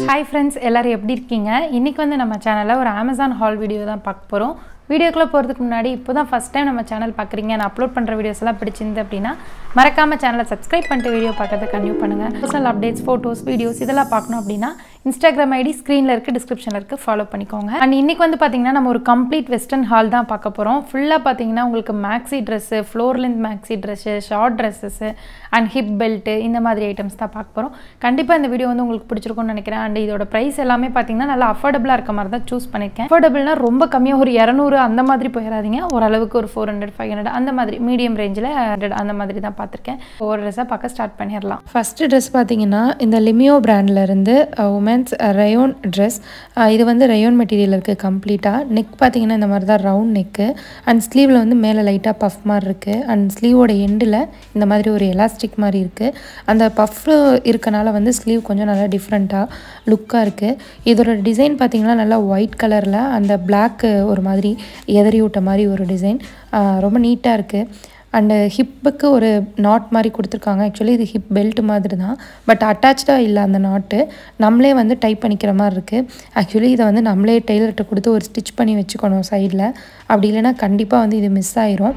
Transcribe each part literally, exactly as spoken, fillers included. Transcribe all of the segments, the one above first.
Hi friends, எல்லாரும் எப்படி இருக்கீங்க? இன்னைக்கு வந்து நம்ம சேனல்ல ஒரு Amazon haul வீடியோ தான் பார்க்க போறோம். வீடியோக்குள்ள போறதுக்கு முன்னாடி இப்போதான் ஃபர்ஸ்ட் டைம் நம்ம சேனல் பார்க்கறீங்க நான் அப்லோட் பண்ற வீடியோஸ் எல்லாம் பிடிச்சிருந்து அப்படினா மறக்காம சேனலை Subscribe பண்ணிட்டு வீடியோ பார்க்கறத கண்டினியூ பண்ணுங்க. பர்சனல் அப்டேட்ஸ், போட்டோஸ், வீடியோஸ் இதெல்லாம் பார்க்கணும் அப்படினா Instagram ஐடி ஸ்கிரீன்ல இருக்கு, டிஸ்கிரிப்ஷன்ல இருக்கு, ஃபாலோ பண்ணிக்கோங்க. அண்ட் இன்னைக்கு வந்து பாத்தீங்கன்னா நம்ம ஒரு கம்ப்ளீட் வெஸ்டர்ன் ஹால் தான் பார்க்க போறோம். ஃபுல்லா பாத்தீங்கன்னா உங்களுக்கு Maxi Dress, Floral Maxi Dress, short Dresses and hip belt இந்த மாதிரி ஐட்டம்ஸ் தான் பார்க்க போறோம். கண்டிப்பா இந்த வீடியோ வந்து உங்களுக்கு பிடிச்சிருக்கும்னு நினைக்கிறேன். அண்ட் இதோட பிரைஸ் எல்லாமே பாத்தீங்கன்னா நல்லா அஃபோர்டபிளா இருக்க மாதிரி தான் சூஸ் பண்ணிருக்கேன். அஃபோர்டபிள்னா ரொம்ப கம்மியா ஒரு இருநூறு அந்த மாதிரி போயிராதீங்க. ஓரளவுக்கு ஒரு four hundred, five hundred அந்த மாதிரி மீடியம் ரேஞ்சில் அந்த மாதிரி தான் பார்த்துருக்கேன். ஒரு ட்ரெஸ்ஸாக பார்க்க ஸ்டார்ட் பண்ணிடலாம். ஃபர்ஸ்ட் ட்ரெஸ் பார்த்தீங்கன்னா இந்த லிமியோ பிராண்ட்ல இருந்து உமன்ஸ் ரயோன் ட்ரெஸ். இது வந்து ரயோன் மெட்டீரியல் இருக்குது கம்ப்ளீட்டாக. நெக் பார்த்தீங்கன்னா இந்த மாதிரி தான் ரவுண்ட் நெக்கு அண்ட் ஸ்லீவில் வந்து மேலே லைட்டாக பஃப் மாதிரி இருக்குது. அண்ட் ஸ்லீவோட எண்டில் இந்த மாதிரி ஒரு எலாஸ்டிக் மாதிரி இருக்குது. அந்த பஃப் இருக்கனால வந்து ஸ்லீவ் கொஞ்சம் நல்லா டிஃப்ரெண்ட்டாக லுக்காக இருக்குது. இதோட டிசைன் பார்த்தீங்கன்னா நல்லா ஒயிட் கலரில் அந்த பிளாக் ஒரு மாதிரி எதறி விட்ட மாதிரி ஒரு டிசைன் ரொம்ப நீட்டாக இருக்குது. அண்டு ஹிப்புக்கு ஒரு நாட் மாதிரி கொடுத்துருக்காங்க. ஆக்சுவலி இது ஹிப் பெல்ட் மாதிரி தான், பட் அட்டாச்சாக இல்லை அந்த நாட்டு. நம்மளே வந்து டைப் பண்ணிக்கிற மாதிரி இருக்குது. ஆக்சுவலி இதை வந்து நம்மளே டெய்லர்கிட்ட கொடுத்து ஒரு ஸ்டிச் பண்ணி வச்சுக்கணும் சைடில். அப்படி இல்லைன்னா கண்டிப்பாக வந்து இது மிஸ் ஆயிரும்.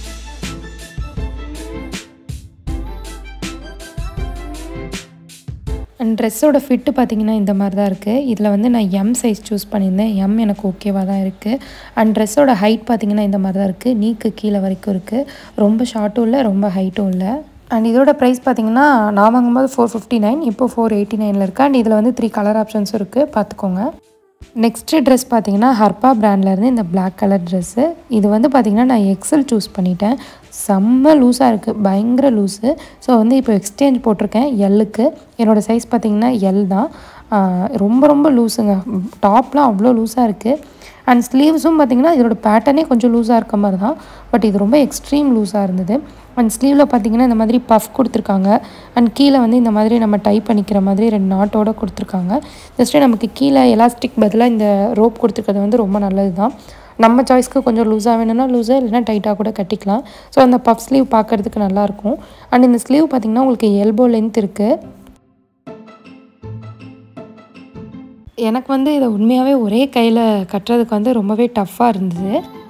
அண்ட் ட்ரெஸ்ஸோட ஃபிட்டு பார்த்திங்கன்னா இந்த மாதிரி தான் இருக்குது. இதில் வந்து நான் எம் சைஸ் சூஸ் பண்ணியிருந்தேன். எம் எனக்கு ஓகேவாக தான் இருக்குது. அண்ட் ட்ரெஸ்ஸோட ஹைட் பார்த்திங்கன்னா இந்த மாதிரி தான் இருக்குது. நீக்கு கீழே வரைக்கும் இருக்குது. ரொம்ப ஷார்ட்டும் இல்லை, ரொம்ப ஹைட்டும் இல்லை. அண்ட் இதோட ப்ரைஸ் பார்த்திங்கன்னா நான் வாங்கும்போது ஃபோர் ஃபிஃப்டி நைன் இப்போ ஃபோர் எயிட்டி நைனில் இருக்குது. அண்ட் இதில் வந்து த்ரீ கலர் ஆப்ஷன்ஸும் இருக்குது, பார்த்துக்கோங்க. நெக்ஸ்ட்டு ட்ரெஸ் பார்த்திங்கன்னா ஹர்பா பிராண்ட்லேருந்து இந்த பிளாக் கலர் ட்ரெஸ்ஸு. இது வந்து பார்த்திங்கன்னா நான் எக்ஸல் சூஸ் பண்ணிட்டேன். செம்ம லூஸாக இருக்குது, பயங்கர லூஸு. ஸோ வந்து இப்போ எக்ஸ்சேஞ்ச் போட்டிருக்கேன் எல்லுக்கு. என்னோடய சைஸ் பார்த்திங்கன்னா எல் தான். ரொம்ப ரொம்ப லூஸுங்க. டாப்லாம் அவ்வளோ லூஸாக இருக்குது. அண்ட் ஸ்லீவ்ஸும் பார்த்திங்கன்னா இதோட பேட்டர்னே கொஞ்சம் லூஸாக இருக்க மாதிரி தான், பட் இது ரொம்ப எக்ஸ்ட்ரீம் லூஸாக இருந்தது. அண்ட் ஸ்லீவில் பார்த்திங்கன்னா இந்த மாதிரி பஃப் கொடுத்துருக்காங்க. அண்ட் கீழே வந்து இந்த மாதிரி நம்ம டைப் பண்ணிக்கிற மாதிரி ரெண்டு நாட்டோடு கொடுத்துருக்காங்க. ஜஸ்ட்டு நமக்கு கீழே எலாஸ்டிக் பதிலாக இந்த ரோப் கொடுத்துருக்கிறது வந்து ரொம்ப நல்லது தான். நம்ம சாய்ஸ்க்கு கொஞ்சம் லூஸாக வேணும்னா லூஸாக, இல்லைனா டைட்டாக கூட கட்டிக்கலாம். ஸோ அந்த பஃப் ஸ்லீவ் பார்க்குறதுக்கு நல்லாயிருக்கும். அண்ட் இந்த ஸ்லீவ் பார்த்திங்கன்னா உங்களுக்கு எல்போ லென்த் இருக்குது. எனக்கு வந்து இதை உண்மையாகவே ஒரே கையில் கட்டுறதுக்கு வந்து ரொம்பவே டஃப்பாக இருந்தது.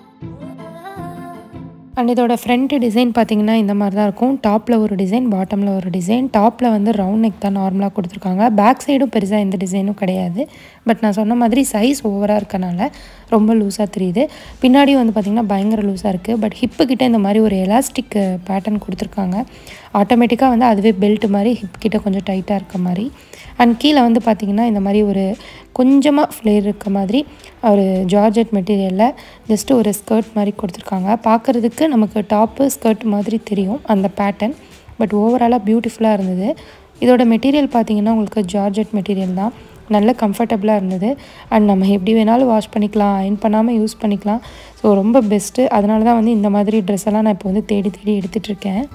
அண்ட் இதோட ஃப்ரண்ட் டிசைன் பார்த்திங்கன்னா இந்த மாதிரி தான் இருக்கும். டாப்பில் ஒரு டிசைன், பாட்டமில் ஒரு டிசைன். டாப்பில் வந்து ரவுண்ட் நெக் தான் நார்மலாக கொடுத்துருக்காங்க. பேக் சைடும் பெருசாக எந்த டிசைனும் கிடையாது. பட் நான் சொன்ன மாதிரி சைஸ் ஓவராக இருக்கனால ரொம்ப லூஸாக தெரியுது. பின்னாடி வந்து பார்த்திங்கன்னா பயங்கர லூஸாக இருக்குது. பட் ஹிப்புக்கிட்ட இந்த மாதிரி ஒரு எலாஸ்டிக் பேட்டர்ன் கொடுத்துருக்காங்க. ஆட்டோமேட்டிக்காக வந்து அதுவே பெல்ட் மாதிரி ஹிப் கிட்ட கொஞ்சம் டைட்டாக இருக்க மாதிரி. அண்ட் கீழே வந்து பார்த்திங்கன்னா இந்த மாதிரி ஒரு கொஞ்சமாக ஃப்ளேர் இருக்க மாதிரி ஒரு ஜார்ஜெட் மெட்டீரியலில் ஜஸ்ட்டு ஒரு ஸ்கர்ட் மாதிரி கொடுத்துருக்காங்க. பார்க்குறதுக்கு நமக்கு டாப்பு ஸ்கர்ட் மாதிரி தெரியும் அந்த பேட்டர்ன். பட் ஓவராலாக பியூட்டிஃபுல்லாக இருந்தது. இதோட மெட்டீரியல் பார்த்திங்கன்னா உங்களுக்கு ஜார்ஜெட் மெட்டீரியல் தான். நல்ல கம்ஃபர்டபுளாக இருந்தது. அண்ட் நம்ம எப்படி வேணாலும் வாஷ் பண்ணிக்கலாம், அயர்ன் பண்ணாமல் யூஸ் பண்ணிக்கலாம். ஸோ ரொம்ப பெஸ்ட்டு. அதனால தான் வந்து இந்த மாதிரி ட்ரெஸ் எல்லாம் நான் இப்போ வந்து தேடி தேடி எடுத்துகிட்ருக்கேன்.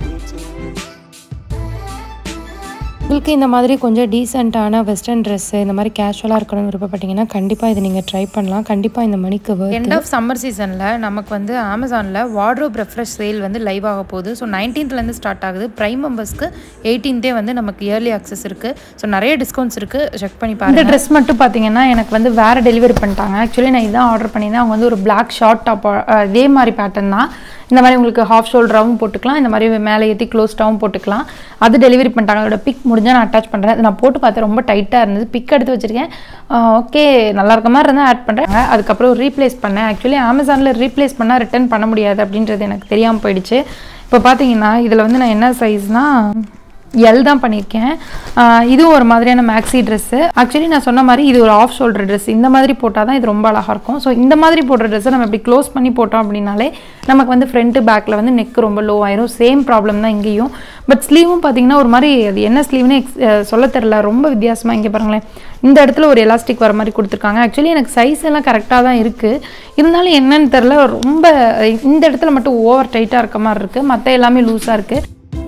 உங்களுக்கு இந்த மாதிரி கொஞ்சம் டீசெண்டான வெஸ்டர்ன் ட்ரெஸ்ஸு இந்த மாதிரி கேஷுவலாக இருக்கணும்னு விருப்பப்பட்டீங்கன்னா கண்டிப்பாக இதை நீங்கள் ட்ரை பண்ணலாம். கண்டிப்பாக இந்த மணிக்கு எண்ட் ஆஃப் சம்மர் சீசனில் நமக்கு வந்து அமேசானில் வார்ட்ரோப் ரெஃப்ரெஷ் சேல் வந்து லைவ் ஆக போகுது. ஸோ நைன்டீன்த்லேருந்து ஸ்டார்ட் ஆகுது. ப்ரைம் மெம்பர்ஸ்க்கு எயிட்டீன்த்தே வந்து நமக்கு இயர்லி ஆக்சஸ் இருக்குது. ஸோ நிறைய டிஸ்கவுண்ட்ஸ் இருக்குது, செக் பண்ணி பாருங்கள். இந்த ட்ரெஸ் மட்டும் பார்த்தீங்கன்னா எனக்கு வந்து வேறு டெலிவரி பண்ணிட்டாங்க. ஆக்சுவலி நான் இதான் ஆர்டர் பண்ணியிருந்தேன். அவங்க வந்து ஒரு பிளாக் ஷார்ட் டாப் இதே மாதிரி பேட்டர்ன் தான். இந்த மாதிரி உங்களுக்கு ஹாஃப் ஷோல்டராகவும் போட்டுக்கலாம், இந்த மாதிரி மேலே ஏற்றி க்ளோஸ்டாகவும் போட்டுக்கலாம். அது டெலிவரி பண்ணிட்டாங்க. அதோட பிக் முடிஞ்சால் நான் அட்டாச் பண்ணுறேன். நான் போட்டு பார்த்தேன், ரொம்ப டைட்டாக இருந்தது. பிக் எடுத்து வச்சுருக்கேன். ஓகே நல்லா இருக்க மாதிரி இருந்தால் ஆட் பண்ணுறேன். அதுக்கப்புறம் ரீப்ளேஸ் பண்ணேன். ஆக்சுவலி அமேசானில் ரீப்ளேஸ் பண்ணால் ரிட்டர்ன் பண்ண முடியாது அப்படின்றது எனக்கு தெரியாமல் போயிடுச்சு. இப்போ பார்த்தீங்கன்னா இதில் வந்து நான் என்ன சைஸ்னால் எல் தான் பண்ணியிருக்கேன். இதுவும் ஒரு மாதிரியான மேக்ஸி ட்ரெஸ்ஸு. ஆக்சுவலி நான் சொன்ன மாதிரி இது ஒரு ஆஃப் ஷோல்டர் ட்ரெஸ். இந்த மாதிரி போட்டால் தான் இது ரொம்ப அழகாக இருக்கும். ஸோ இந்த மாதிரி போடுற ட்ரெஸ்ஸை நம்ம இப்படி க்ளோஸ் பண்ணி போட்டோம் அப்படின்னாலே நமக்கு வந்து ஃப்ரண்ட்டு பேக்கில் வந்து நெக் ரொம்ப லோ ஆயிரும். சேம் ப்ராப்ளம் தான் இங்கேயும். பட் ஸ்லீவும் பார்த்தீங்கன்னா ஒரு மாதிரி அது என்ன ஸ்லீவ்னு எக்ஸ் சொல்ல தெரில, ரொம்ப வித்தியாசமாக. இங்கே பாருங்களேன், இந்த இடத்துல ஒரு எலாஸ்டிக் வர மாதிரி கொடுத்துருக்காங்க. ஆக்சுவலி எனக்கு சைஸ் எல்லாம் கரெக்டாக தான் இருக்குது. இருந்தாலும் என்னன்னு தெரில, ரொம்ப இந்த இடத்துல மட்டும் ஓவர் டைட்டாக இருக்க மாதிரி இருக்குது. மற்ற எல்லாமே லூஸாக இருக்குது.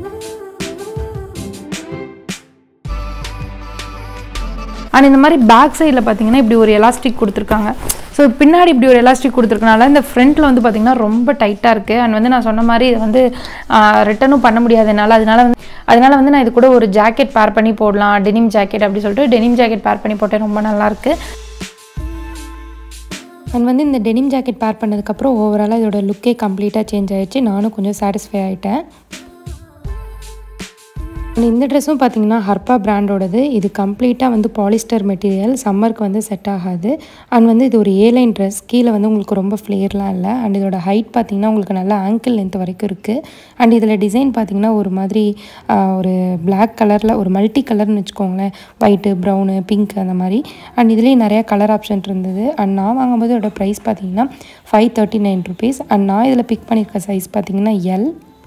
அண்ட் இந்த மாதிரி பேக் சைடில் பார்த்தீங்கன்னா இப்படி ஒரு எலாஸ்டிக் கொடுத்துருக்காங்க. ஸோ பின்னாடி இப்படி ஒரு எலாஸ்டிக் கொடுத்துருக்கனால இந்த ஃப்ரண்ட்டில் வந்து பார்த்திங்கன்னா ரொம்ப டைட்டாக இருக்குது. அண்ட் வந்து நான் சொன்ன மாதிரி இது வந்து ரிட்டர்னும் பண்ண முடியாது என்னால். அதனால வந்து அதனால வந்து நான் இது கூட ஒரு ஜாக்கெட் பேர் பண்ணி போடலாம், டெனிம் ஜாக்கெட் அப்படி சொல்லிட்டு டெனிம் ஜாக்கெட் பேர் பண்ணி போட்டேன். ரொம்ப நல்லாயிருக்கு. அண்ட் வந்து இந்த டெனிம் ஜாக்கெட் பேர் பண்ணதுக்கப்புறம் ஓவராலாக இதோட லுக்கே கம்ப்ளீட்டாக சேஞ்ச் ஆகிடுச்சு. நானும் கொஞ்சம் சாட்டிஸ்ஃபை ஆகிட்டேன். இந்த ட்ரெஸ்ஸும் பார்த்தீங்கன்னா ஹர்பா பிராண்டோடது. இது கம்ப்ளீட்டாக வந்து பாலிஸ்டர் மெட்டீரியல், சம்மருக்கு வந்து செட் ஆகாது. அண்ட் வந்து இது ஒரு ஏலைன் ட்ரெஸ், கீழே வந்து உங்களுக்கு ரொம்ப ஃப்ளேர்லாம் இல்லை. அண்ட் இதோட ஹைட் பார்த்திங்கன்னா உங்களுக்கு நல்லா ஆங்கிள் லென்த் வரைக்கும் இருக்குது. அண்ட் இதில் டிசைன் பார்த்திங்கன்னா ஒரு மாதிரி ஒரு பிளாக் கலரில் ஒரு மல்டி கலர்னு வச்சுக்கோங்களேன், ஒயிட்டு, ப்ரௌனு, பிங்க் அந்த மாதிரி. அண்ட் இதுலேயும் நிறையா கலர் ஆப்ஷன் இருந்தது. அண்ட் நான் வாங்கும்போது இதோட ப்ரைஸ் பார்த்திங்கன்னா five thirty nine rupees. And நான் இதில் பிக் பண்ணியிருக்க சைஸ் பார்த்திங்கன்னா எல்.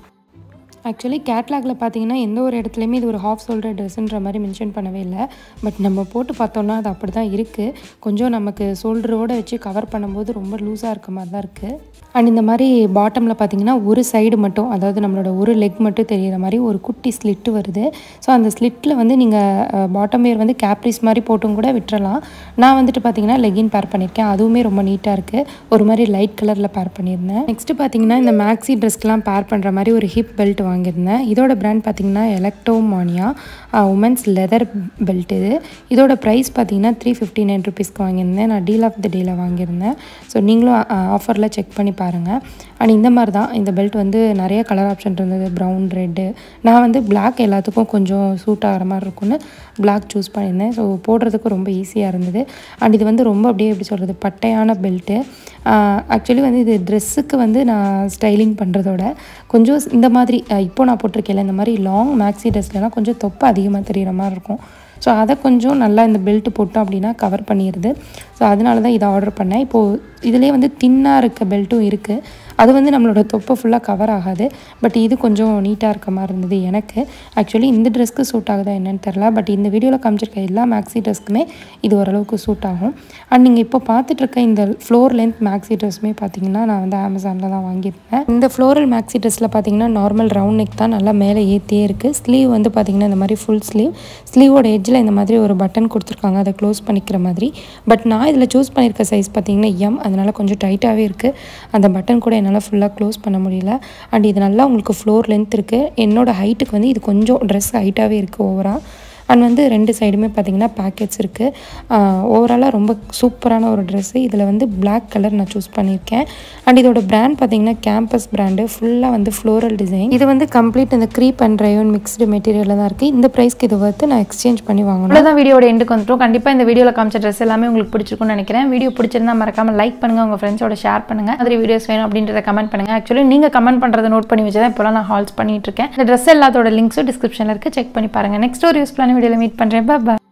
ஆக்சுவலி கேட்லாகில் பார்த்தீங்கன்னா எந்த ஒரு இடத்துலையுமே இது ஒரு ஹாஃப் ஷோல்டர் ட்ரெஸ்ஸுன்ற மாதிரி மென்ஷன் பண்ணவே இல்லை. பட் நம்ம போட்டு பார்த்தோன்னா அது அப்படி தான் இருக்குது. கொஞ்சம் நமக்கு ஷோல்டரோடு வச்சு கவர் பண்ணும்போது ரொம்ப லூஸாக இருக்க மாதிரி தான் இருக்குது. அண்ட் இந்த மாதிரி பாட்டமில் பார்த்தீங்கன்னா ஒரு சைடு மட்டும், அதாவது நம்மளோட ஒரு லெக் மட்டும் தெரிகிற மாதிரி ஒரு குட்டி ஸ்லிட்டு வருது. ஸோ அந்த ஸ்லிட்டில் வந்து நீங்கள் பாட்டம் வேர் வந்து கேப்ரிஸ் மாதிரி போட்டும் கூட விட்டுறலாம். நான் வந்துட்டு பார்த்தீங்கன்னா லெகின் பேர் பண்ணியிருக்கேன். அதுவுமே ரொம்ப நீட்டாக இருக்குது. ஒரு மாதிரி லைட் கலரில் பேர் பண்ணியிருந்தேன். நெக்ஸ்ட்டு பார்த்தீங்கன்னா இந்த மேக்ஸி ட்ரெஸ்க்கெலாம் பேர் பண்ணுற மாதிரி ஒரு ஹிப் பெல்ட் வாங்கியிருந்தேன். இதோட பிராண்ட் பார்த்தீங்கன்னா எலக்டோமானியா உமன்ஸ் லெதர் பெல்ட். இது இதோட ப்ரைஸ் பார்த்தீங்கன்னா த்ரீ ஃபிஃப்டி நைன் ருபீஸ்க்கு வாங்கியிருந்தேன். நான் டீல் ஆஃப் த டேயில் வாங்கியிருந்தேன். ஸோ நீங்களும் ஆஃபரில் செக் பண்ணி பாருங்கள். அண்ட் இந்த மாதிரி தான் இந்த பெல்ட் வந்து நிறைய கலர் ஆப்ஷன் இருந்தது, ப்ரௌன், ரெட்டு. நான் வந்து பிளாக் எல்லாத்துக்கும் கொஞ்சம் சூட் ஆகிற மாதிரி இருக்கும்னு பிளாக் சூஸ் பண்ணியிருந்தேன். ஸோ போடுறதுக்கு ரொம்ப ஈஸியாக இருந்தது. அண்ட் இது வந்து ரொம்ப அப்படியே எப்படி சொல்கிறது, பட்டையான பெல்ட்டு. ஆக்சுவலி வந்து இது ட்ரெஸ்ஸுக்கு வந்து நான் ஸ்டைலிங் பண்ணுறதோட கொஞ்சம் இந்த மாதிரி இப்போ நான் போட்டிருக்கேன்ல இந்த மாதிரி லாங் மேக்ஸி ட்ரெஸ்லலாம் கொஞ்சம் தொப்பை அதிகமாக தெரிகிற மாதிரி இருக்கும். ஸோ அதை கொஞ்சம் நல்லா இந்த பெல்ட் போட்டோம் அப்படின்னா கவர் பண்ணிடுது. ஸோ அதனால தான் இதை ஆர்டர் பண்ணேன். இப்போது இதிலே வந்து தின்னாக இருக்க பெல்ட்டும் இருக்குது. அது வந்து நம்மளோட தொப்பை ஃபுல்லாக கவர் ஆகாது. பட் இது கொஞ்சம் நீட்டாக இருக்க மாதிரி இருந்தது எனக்கு. ஆக்சுவலி இந்த ட்ரெஸ்க்கு சூட் ஆகுதா என்னன்னு தெரில. பட் இந்த வீடியோவில் காமிச்சிருக்க எல்லா மேக்ஸி ட்ரெஸ்க்குமே இது ஓரளவுக்கு சூட் ஆகும். அண்ட் நீங்கள் இப்போ பார்த்துட்ருக்க இந்த ஃப்ளோர் லென்த் மேக்ஸி ட்ரெஸ்ஸுமே பார்த்தீங்கன்னா நான் வந்து அமேசானில் தான் வாங்கியிருந்தேன். இந்த ஃப்ளோரல் மேக்ஸி ட்ரெஸ்ஸில் பார்த்தீங்கன்னா நார்மல் ரவுண்ட் நெக் தான், நல்லா மேலே ஏற்றியே இருக்குது. ஸ்லீவ் வந்து பார்த்திங்கன்னா இந்த மாதிரி ஃபுல் ஸ்லீவ். ஸ்லீவோட எட்ஜில் இந்த மாதிரி ஒரு பட்டன் கொடுத்துருக்காங்க, அதை க்ளோஸ் பண்ணிக்கிற மாதிரி. பட் நான் இதில் சூஸ் பண்ணியிருக்க சைஸ் பார்த்திங்கன்னா எம், அதனால் கொஞ்சம் டைட்டாகவே இருக்குது. அந்த பட்டன் கூட என்னால் ஃபுல்லாக க்ளோஸ் பண்ண முடியல. அண்ட் இது நல்லா உங்களுக்கு ஃப்ளோர் லென்த் இருக்குது. என்னோடய ஹைட்டுக்கு வந்து இது கொஞ்சம் ட்ரெஸ் ஹைட்டாகவே இருக்குது ஓவராக. அண்ட் வந்து ரெண்டு சைடுமே பார்த்திங்கன்னா பேக்கெட்ஸ் இருக்குது. ஓவராலாக ரொம்ப சூப்பரான ஒரு ட்ரெஸ்ஸு. இதில் வந்து பிளாக் கலர் நான் சூஸ் பண்ணியிருக்கேன். அண்ட் இதோட பிராண்ட் பார்த்திங்கன்னா கேம்பஸ் பிராண்டு. ஃபுல்லாக வந்து ஃப்ளோரல் டிசைன். இது வந்து கம்ப்ளீட் இந்த க்ரீப் அண்ட் ரயோன் மிக்ஸ்டு மெட்டீரியலில் தான் இருக்குது. இந்த ப்ரைஸ்க்கு இது வந்து நான் எக்ஸ்சேஞ்ச் பண்ணி வாங்கணும். அவ்வளோதான் வீடியோட எண்டுக்கு வந்துட்டோம். கண்டிப்பாக இந்த வீடியோவில் காமிச்ச ட்ரெஸ் எல்லாமே உங்களுக்கு பிடிச்சிருக்கும்னு நினைக்கிறேன். வீடியோ பிடிச்சிருந்தா மறக்காமல் லைக் பண்ணுங்கள், உங்கள் ஃப்ரெண்ட்ஸோட ஷேர் பண்ணுங்கள். மாதிரி வீடியோஸ் வேணும் அப்படின்றத கமெண்ட் பண்ணுங்கள். ஆக்சுவலி நீங்கள் கமெண்ட் பண்ணுறதை நோட் பண்ணி வச்சு தான் இப்போலாம் நான் ஹால்ஸ் பண்ணிட்டு இருக்கேன். இந்த ட்ரெஸ் எல்லாத்தோட லிங்க்ஸும் டிஸ்கிரிப்ஷனில் இருக்குது, செக் பண்ணி பாருங்கள். நெக்ஸ்ட் ஒரு யூஸ்ஃபுல்லான வீடியோவில் மீட் பண்ணுறேன். பாய்.